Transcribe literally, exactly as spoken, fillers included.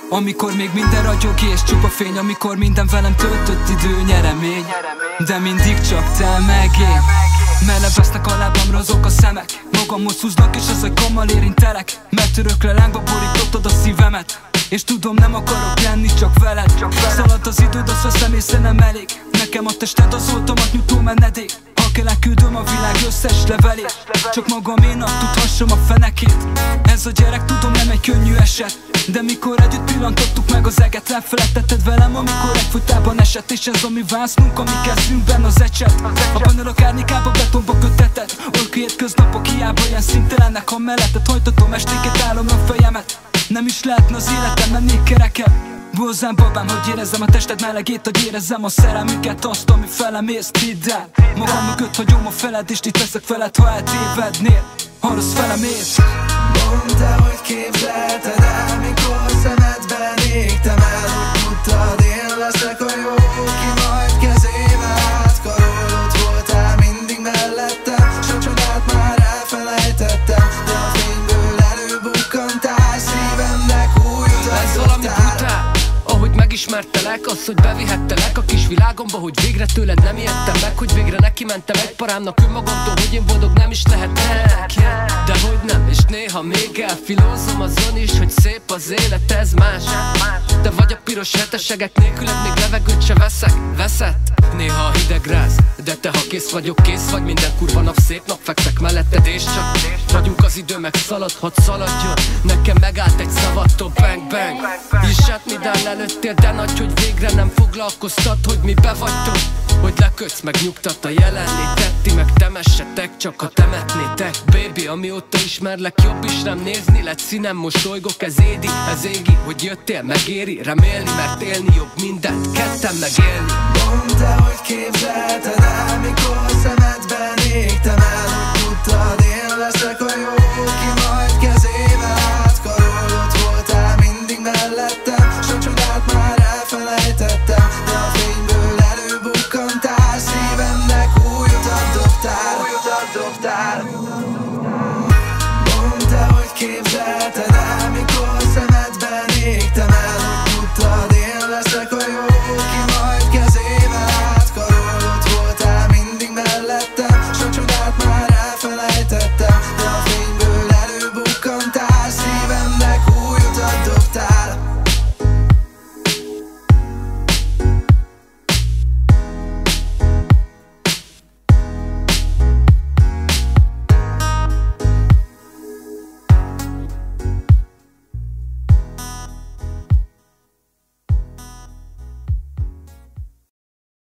Amikor még minden ragyog és csupa fény, amikor minden velem töltött idő nyeremény. De mindig csak te meg én. Mellebesznek a lábamra azok a szemek, magamhoz húznak és az ajkammal érintelek. Mert örökre lángba borítottad a szívemet, és tudom nem akarok lenni csak veled. Szalad az időd, azt veszem észre nem elég. Nekem a tested az oltomat nyújtó menedék. Ha kell elküldöm a világ összes levelét, csak magaménak tudhassam a fenekét. Ez a gyerek tudom nem egy könnyű eset, de mikor együtt pillantottuk meg az eget, elfelejtetted velem, amikor egyfolytában esett. És ez a mi vásznunk, ami kezünkben az ecset. A bannerok árnyékába betonba köteted, oly hétköznapok hiába ilyen szintelenek. Ha melletted hajtatom estéket, állom a fejemet. Nem is lehetne az életem, mennék kereked. Bozzám babám, hogy érezzem a tested melegét, hogy érezzem a szerelmüket, azt, ami felem ész. Hidd el, magam mögött hagyom a feled, és itt leszek veled, ha eltévednél, ha rossz felem ész. Mondd el, hogy képzelted el, mikor szemedben égtem el, hogy tudtad, én leszek a jó, ki majd kezével átkarolod. Voltál mindig mellettem, sok csodát már elfelejtettem, de a fényből előbukkantál, szívemnek új utat. Ez valami brutál, ahogy megismertelek, az, hogy bevihettelek a kis világomba, hogy végre tőled nem ijedtem meg, hogy végre neki mentem egy parámnak önmagamtól, hogy én boldog nem is lehetek. De hogy nem, és néha még elfilózom azon is, hogy szép az élet, ez más. De vagy a piros hetesegek nélküled még levegőt se veszek, veszett. Néha a hideg ráz, de te ha kész vagyok, kész vagy. Minden kurva nap szép nap, fekszek melletted és csak vagyunk, az idő meg szalad, hadd szaladjon. Nekem megállt egy szavattól, bang bang. És sátnidán előttél, de nagy, hogy végre nem foglalkoztat, hogy mi bevagytok. Hogy lekötsz, meg nyugtat a jelenlétet, ti meg temessetek, csak ha temetnétek. Baby, amióta ismerlek, jobb is rám nézni, lett színem, mosolygok, ez édi, ez égi, hogy jöttél, megéri remélni, mert élni jobb mindent, ketten megélni. Mondd el, hogy képzelted el, mikor